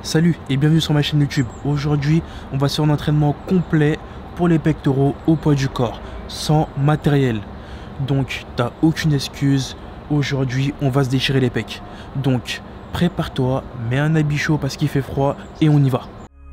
Salut et bienvenue sur ma chaîne YouTube. Aujourd'hui, on va sur un entraînement complet pour les pectoraux au poids du corps, sans matériel. Donc, t'as aucune excuse. Aujourd'hui, on va se déchirer les pecs. Donc, prépare-toi, mets un habit chaud parce qu'il fait froid et on y va.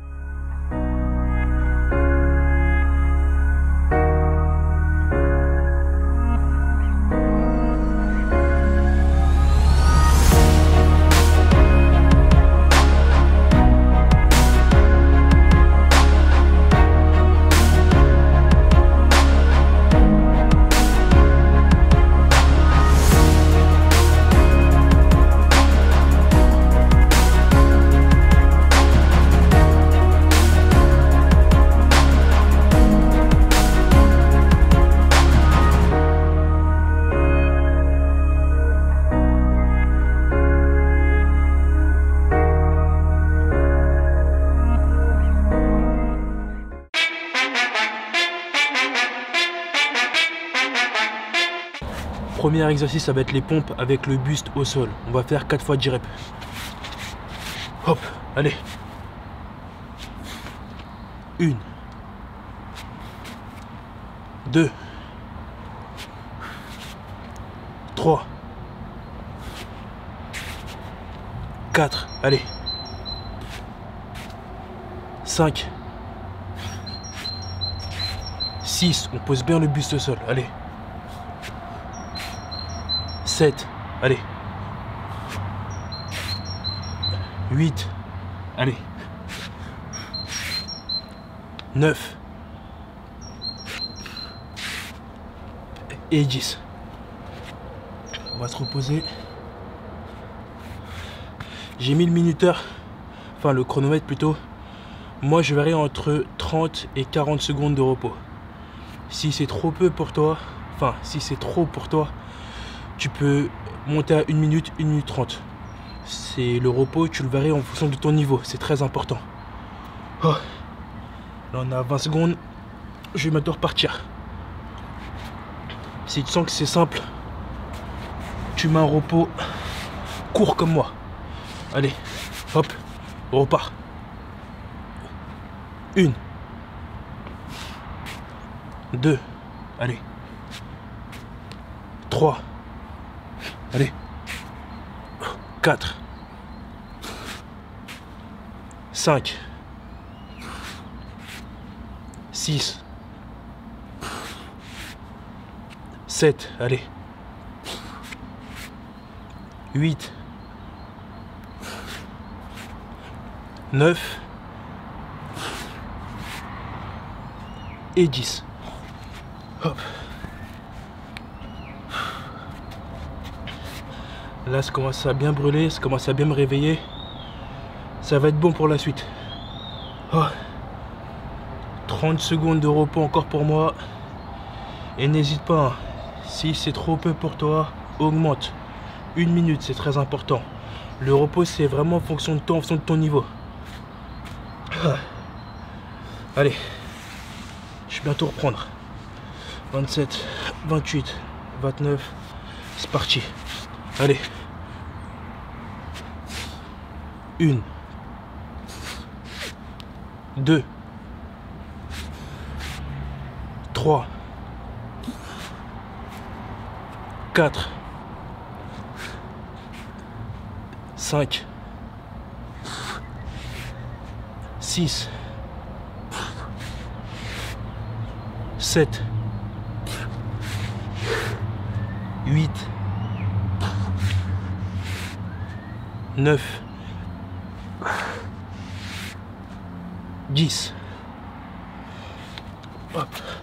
Premier exercice, ça va être les pompes avec le buste au sol. On va faire 4 fois 10 reps. Hop, allez. 1, 2, 3, 4, allez. 5, 6, on pose bien le buste au sol, allez. 7, allez. 8, allez. 9 et 10. On va se reposer. J'ai mis le minuteur, enfin le chronomètre plutôt. Moi je verrai entre 30 et 40 secondes de repos. Si c'est trop peu pour toi, enfin si c'est trop pour toi, tu peux monter à 1 minute, 1 minute 30. C'est le repos, tu le verras en fonction de ton niveau. C'est très important. Oh. Là, on a 20 secondes. Je vais maintenant repartir. Si tu sens que c'est simple, tu mets un repos court comme moi. Allez, hop, on repart. 1, 2, allez. 3, allez. 4, 5, 6, 7, allez. 8, 9 et 10. Hop. Là, ça commence à bien brûler, ça commence à bien me réveiller. Ça va être bon pour la suite. Oh. 30 secondes de repos encore pour moi. Et n'hésite pas, hein. Si c'est trop peu pour toi, augmente. 1 minute, c'est très important. Le repos, c'est vraiment en fonction de toi, en fonction de ton niveau. Allez, je vais bientôt reprendre. 27, 28, 29, c'est parti. Allez. 1, 2, 3, 4, 5, 6, 7, 8, 9, 10. Hop.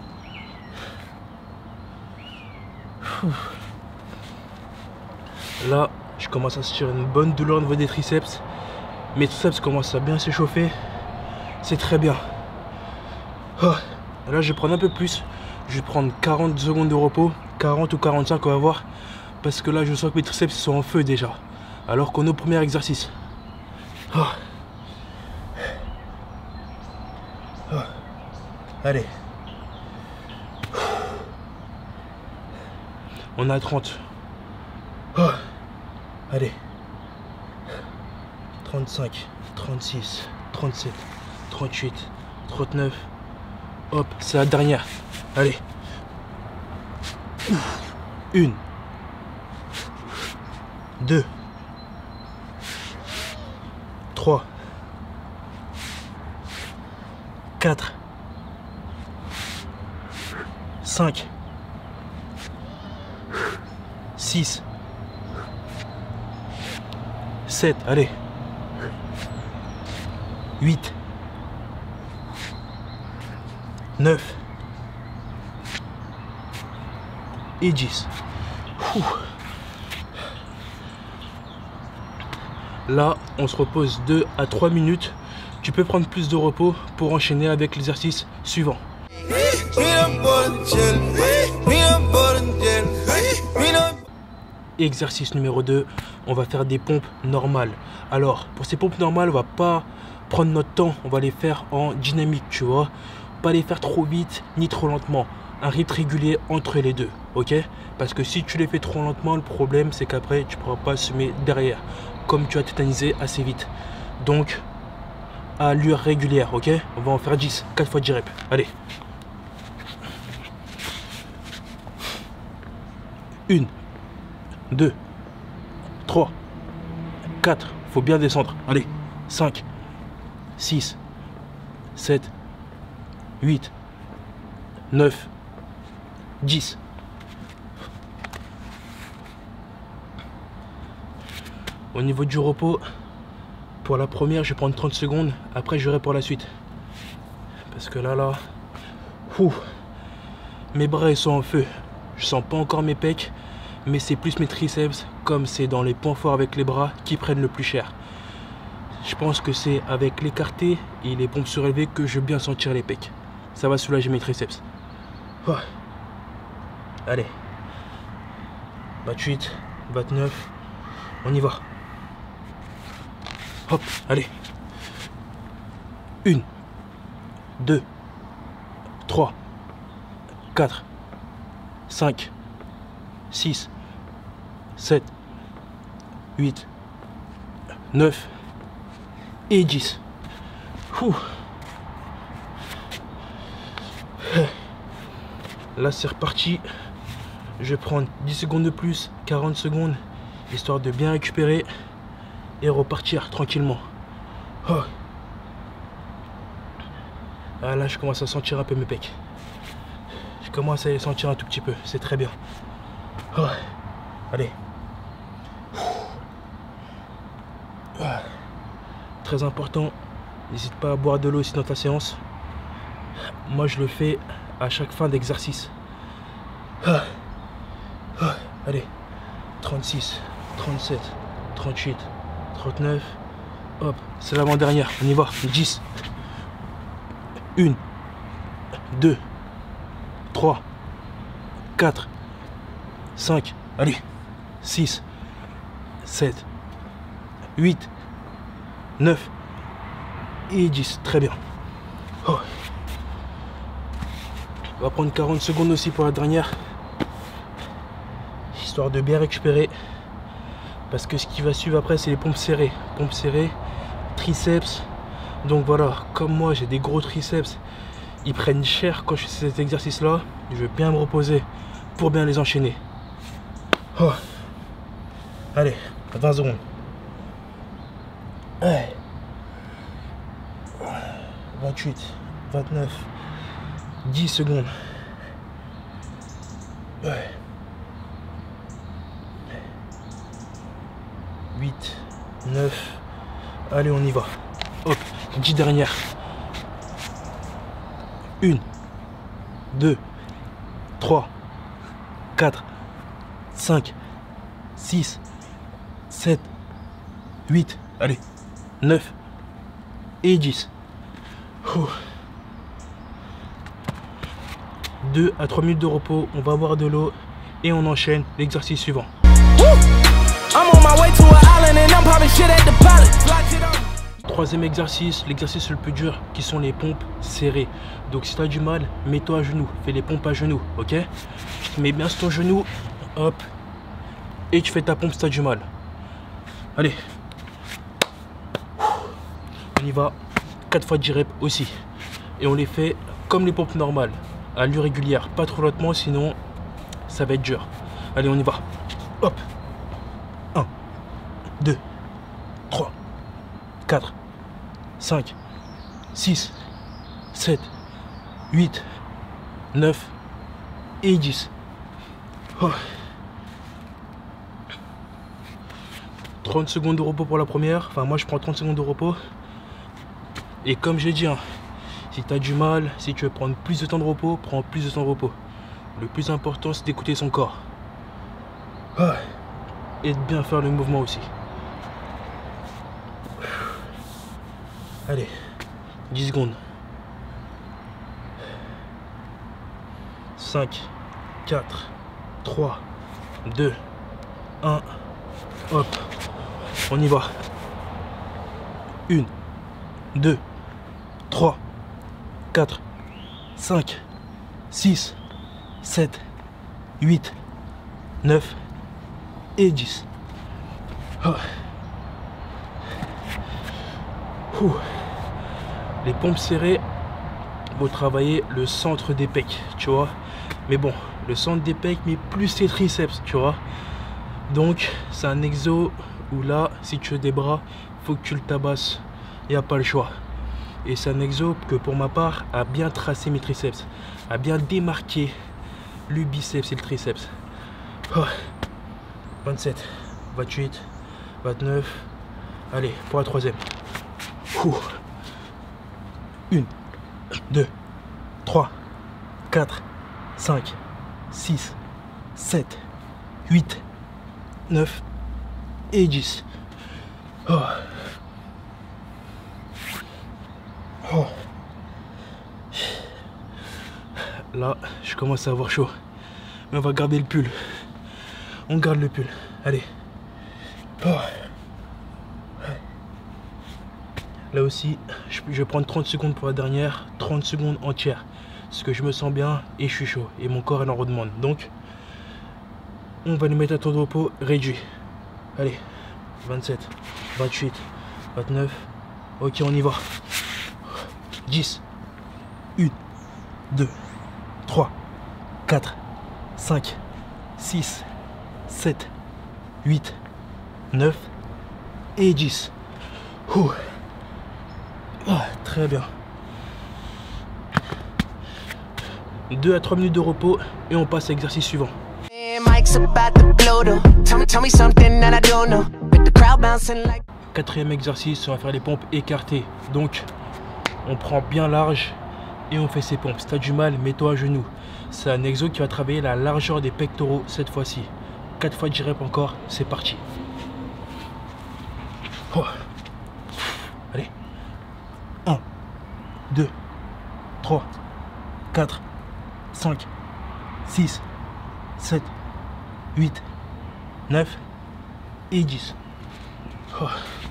Là, je commence à sentir une bonne douleur au niveau des triceps. Mes triceps commencent à bien s'échauffer. C'est très bien. Oh. Là, je vais prendre un peu plus. Je vais prendre 40 secondes de repos. 40 ou 45, on va voir. Parce que là, je sens que mes triceps sont en feu déjà. Alors qu'on est au premier exercice. Oh. Oh. Allez. On a 30. Oh. Allez. 35, 36, 37, 38, 39. Hop, c'est la dernière. Allez. 1, 2, 3, 4, 5, 6, 7, allez. 8, 9 et 10. Ouh. Là, on se repose 2 à 3 minutes. Tu peux prendre plus de repos pour enchaîner avec l'exercice suivant. Exercice numéro 2, on va faire des pompes normales. Alors, pour ces pompes normales, on va pas prendre notre temps, on va les faire en dynamique, tu vois. Pas les faire trop vite ni trop lentement. Un rythme régulier entre les deux, ok? Parce que si tu les fais trop lentement, le problème c'est qu'après tu pourras pas semer derrière, comme tu as tétanisé assez vite. Donc, à allure régulière, ok? On va en faire 10, 4 fois 10 reps. Allez. 1, 2, 3, 4, faut bien descendre. Allez, 5, 6, 7, 8, 9, 10. Au niveau du repos, pour la première, je vais prendre 30 secondes. Après, je verrai pour la suite. Parce que là, mes bras ils sont en feu. Je sens pas encore mes pecs, mais c'est plus mes triceps, comme c'est dans les points forts avec les bras, qui prennent le plus cher. Je pense que c'est avec l'écarté et les pompes surélevées que je vais bien sentir les pecs. Ça va soulager mes triceps. Oh. Allez. 28, 29. On y va. Hop, allez. 1, 2, 3, 4, 5, 6, 7, 8, 9 et 10. Ouh. Là c'est reparti. Je vais prendre 10 secondes de plus, 40 secondes, histoire de bien récupérer et repartir tranquillement. Oh. Ah, là je commence à sentir un peu mes pecs. Je commence à les sentir un tout petit peu, c'est très bien. Oh. Allez. Très important, n'hésite pas à boire de l'eau aussi dans ta séance. Moi je le fais à chaque fin d'exercice. Allez, 36, 37, 38, 39. Hop, c'est l'avant-dernière, on y va, 10. 1, 2, 3, 4, 5, allez, 6, 7, 8, 9 et 10. Très bien. Oh. On va prendre 40 secondes aussi pour la dernière, histoire de bien récupérer, parce que ce qui va suivre après c'est les pompes serrées. Pompes serrées, triceps. Donc voilà, comme moi j'ai des gros triceps, ils prennent cher quand je fais cet exercice là. Je vais bien me reposer pour bien les enchaîner. Oh. Allez, 20 secondes. Ouais. 28, 29, 10 secondes. Ouais. 8, 9. Allez, on y va. Hop, 10 dernières. 1, 2, 3, 4, 5, 6, 7, 8, allez, 9 et 10. 2 à 3 minutes de repos, on va boire de l'eau et on enchaîne l'exercice suivant. Troisième exercice, l'exercice le plus dur qui sont les pompes serrées. Donc si tu as du mal, mets-toi à genoux, fais les pompes à genoux, ok? Tu te mets bien sur ton genou, hop, et tu fais ta pompe si tu as du mal. Allez. On y va 4 fois 10 reps aussi. Et on les fait comme les pompes normales, à l'allure régulière, pas trop lentement, sinon ça va être dur. Allez, on y va. Hop. 1, 2, 3, 4, 5, 6, 7, 8, 9 et 10. Oh. 30 secondes de repos pour la première. Enfin, moi je prends 30 secondes de repos. Et comme j'ai dit, hein, si tu as du mal, si tu veux prendre plus de temps de repos, prends plus de temps de repos. Le plus important, c'est d'écouter son corps. Oh. Et de bien faire le mouvement aussi. Allez, 10 secondes. 5, 4, 3, 2, 1. Hop, on y va. 1, 2, 3, 4, 5, 6, 7, 8, 9 et 10. Oh. Ouh. Les pompes serrées vont travailler le centre des pecs, tu vois. Mais bon, le centre des pecs, mais plus les triceps, tu vois. Donc, c'est un exo où là, si tu veux des bras, faut que tu le tabasses. Il n'y a pas le choix. Et c'est un exo que pour ma part, a bien tracé mes triceps, a bien démarqué le biceps et le triceps. Oh. 27, 28, 29. Allez, pour la troisième. 1, 2, 3, 4, 5, 6, 7, 8, 9 et 10. Oh. Oh. Là, je commence à avoir chaud. Mais on va garder le pull. On garde le pull. Allez. Oh. Là aussi, je vais prendre 30 secondes pour la dernière. 30 secondes entières. Parce que je me sens bien et je suis chaud. Et mon corps en redemande. Donc, on va nous mettre un temps de repos réduit. Allez. 27, 28, 29. Ok, on y va. 10. 1, 2, 3, 4, 5, 6, 7, 8, 9 et 10. Ouh. Ah, très bien. 2 à 3 minutes de repos et on passe à l'exercice suivant. Quatrième exercice, on va faire les pompes écartées. Donc, on prend bien large et on fait ses pompes. Si tu as du mal, mets-toi à genoux. C'est un exo qui va travailler la largeur des pectoraux cette fois-ci. 4 fois 10 reps encore, c'est parti. Oh. Allez. 1, 2, 3, 4, 5, 6, 7, 8, 9 et 10. Oh.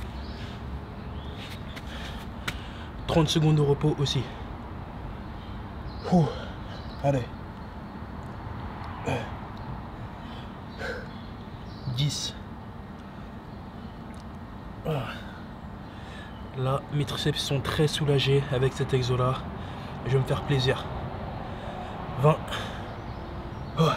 30 secondes de repos aussi. Oh. Allez. 10. Oh. Là, mes triceps sont très soulagés avec cet exo là. Je vais me faire plaisir. 20. Oh.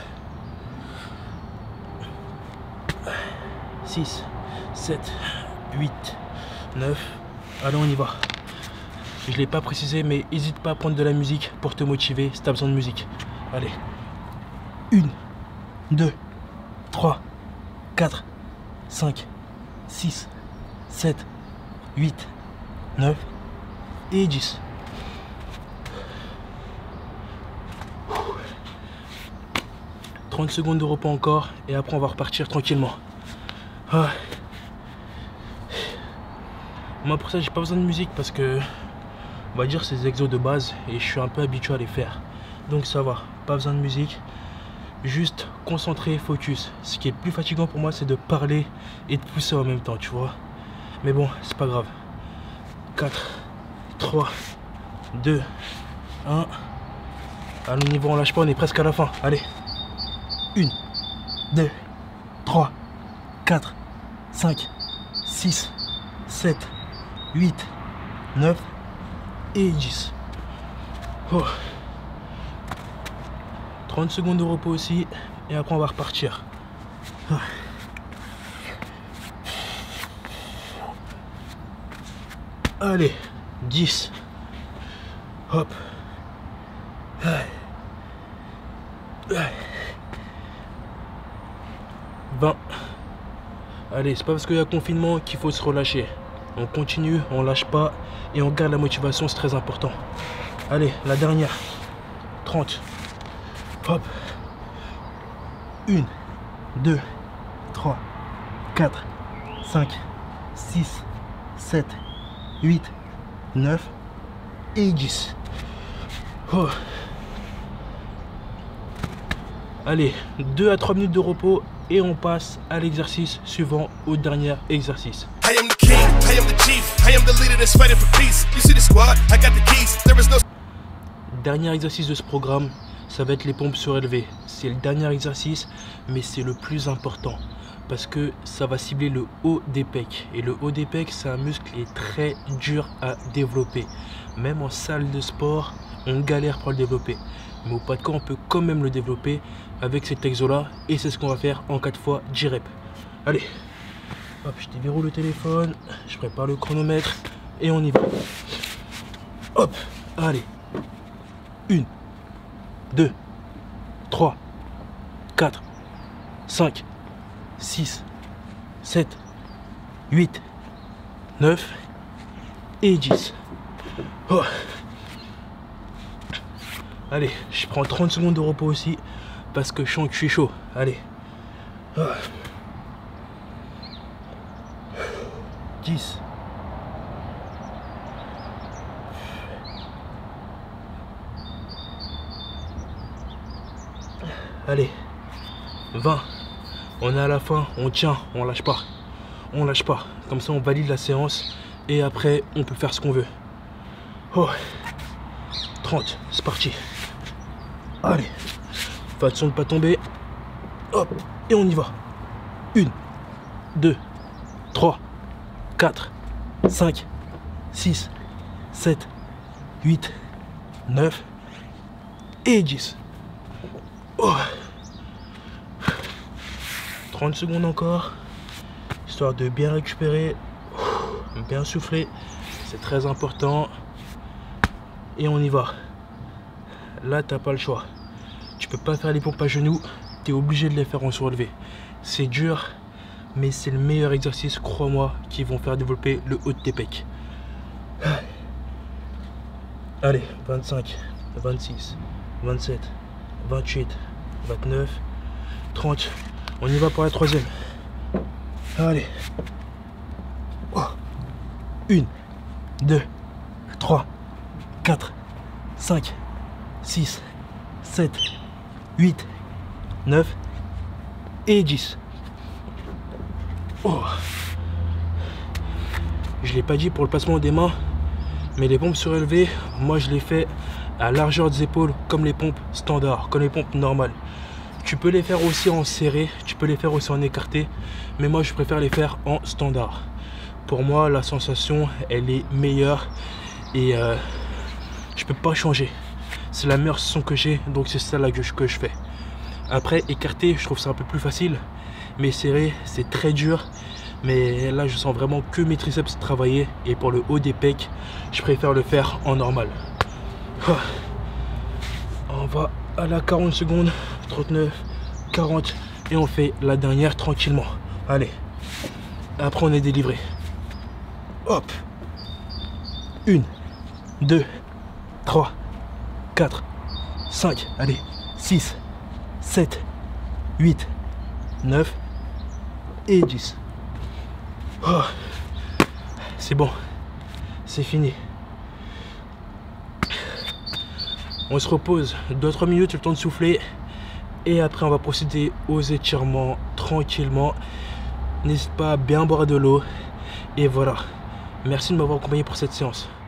6, 7, 8, 9. Allez, on y va. Je ne l'ai pas précisé, mais n'hésite pas à prendre de la musique pour te motiver si tu as besoin de musique. Allez. 1, 2, 3, 4, 5, 6, 7, 8, 9 et 10. Ouh. 30 secondes de repos encore et après on va repartir tranquillement. Ah. Moi pour ça j'ai pas besoin de musique parce que on va dire c'est des exos de base et je suis un peu habitué à les faire. Donc ça va, pas besoin de musique. Juste concentré, focus. Ce qui est plus fatigant pour moi c'est de parler et de pousser en même temps, tu vois. Mais bon, c'est pas grave. 4, 3, 2, 1. Allez, on y va, on lâche pas, on est presque à la fin. Allez. 1, 2, 3, 4, 5, 6, 7, 8, 9 et 10. Oh. 30 secondes de repos aussi. Et après on va repartir. Allez, 10. Hop. 20. Allez, c'est pas parce qu'il y a confinement qu'il faut se relâcher. On continue, on lâche pas et on garde la motivation, c'est très important. Allez, la dernière. 30. Hop. 1, 2, 3, 4, 5, 6, 7, 8, 9 et 10. Oh. Allez, 2 à 3 minutes de repos et on passe à l'exercice suivant, au dernier exercice. Dernier exercice de ce programme, ça va être les pompes surélevées. C'est le dernier exercice, mais c'est le plus important parce que ça va cibler le haut des pecs. Et le haut des pecs, c'est un muscle qui est très dur à développer. Même en salle de sport, on galère pour le développer. Mais au pas de camp, on peut quand même le développer avec cet exo-là. Et c'est ce qu'on va faire en 4 fois 10 reps. Allez, hop, je déverrouille le téléphone, je prépare le chronomètre et on y va. Hop, allez. 1, 2, 3, 4, 5, 6, 7, 8, 9 et 10. Oh. Allez, je prends 30 secondes de repos aussi parce que je sens que je suis chaud. Allez. Oh. 10. Allez, 20. On est à la fin, on tient, on lâche pas. On lâche pas. Comme ça, on valide la séance et après, on peut faire ce qu'on veut. Oh. 30, c'est parti. Allez, fais attention de ne pas tomber. Hop, et on y va. 1, 2, 3, 4, 5, 6, 7, 8, 9 et 10. Oh. 30 secondes encore, histoire de bien récupérer, bien souffler, c'est très important. Et on y va. Là, t'as pas le choix. Tu peux pas faire les pompes à genoux, tu es obligé de les faire en surélevé. C'est dur, mais c'est le meilleur exercice, crois-moi, qui vont faire développer le haut de tes pecs. Allez, 25, 26, 27, 28, 29, 30. On y va pour la troisième. Allez. Oh. 1, 2, 3, 4, 5, 6, 7, 8, 9 et 10. Oh. Je ne l'ai pas dit pour le placement des mains, mais les pompes surélevées, moi je les fais à largeur des épaules comme les pompes standards, comme les pompes normales. Tu peux les faire aussi en serré, tu peux les faire aussi en écarté, mais moi je préfère les faire en standard. Pour moi, la sensation, elle est meilleure et je peux pas changer. C'est la meilleure sensation que j'ai, donc c'est celle-là que je fais. Après, écarté, je trouve ça un peu plus facile, mais serré, c'est très dur. Mais là, je sens vraiment que mes triceps travailler, et pour le haut des pecs, je préfère le faire en normal. On va à la 40 secondes, 39, 40, et on fait la dernière tranquillement. Allez, après on est délivré. Hop. 1, 2, 3, 4, 5, allez, 6, 7, 8, 9 et 10. Oh, c'est bon, c'est fini. On se repose 2-3 minutes, le temps de souffler. Et après, on va procéder aux étirements tranquillement. N'hésite pas à bien boire de l'eau. Et voilà. Merci de m'avoir accompagné pour cette séance.